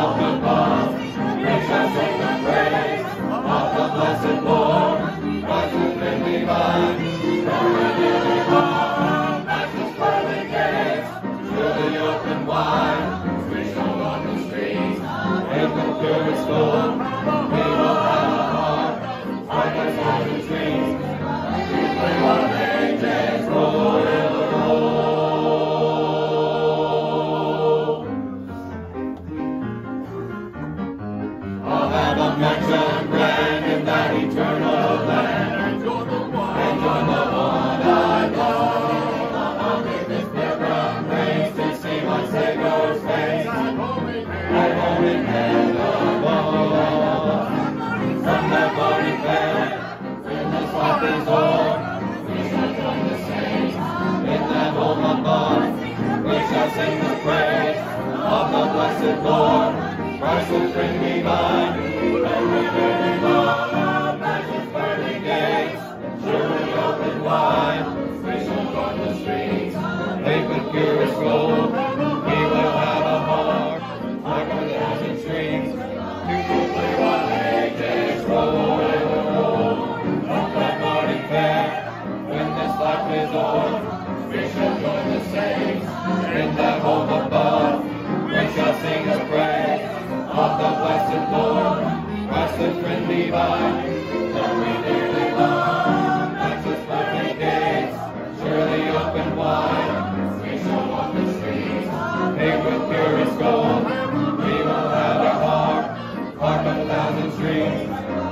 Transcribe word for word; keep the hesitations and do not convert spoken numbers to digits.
home above, we shall sing the praise of the blessed Lord. Rise and then divine, glory lily born, matchless pearly gates, surely open wide. We shall walk the streets, faith and purest gold. We will have a heart, heart as golden streams. We play while angels roll, roll. I'll have a mansion grand in that eternal land, and join the one, and join the one I love. I'll leave this pilgrim place to see my Savior's face, at home in heaven above. From that morning fair, when this life is o'er, we shall join the saints in that home above. We shall sing the praise of the blessed Lord. Christ the friend divine, and we really love, matchless pearly gates, surely open wide. We shall join the streets, paved with purest gold. We will have a heart, like a thousand streams, to play while ages roll and roll. Up that morning fair, when this life is o'er, we shall join the saints in that home above. We shall sing the praise of the blessed Lord, Christ the friend divine, that we dearly love. Matchless perfect gates, surely open wide. We shall walk the streets, paved with purest gold. We will have a heart, harp a thousand streams.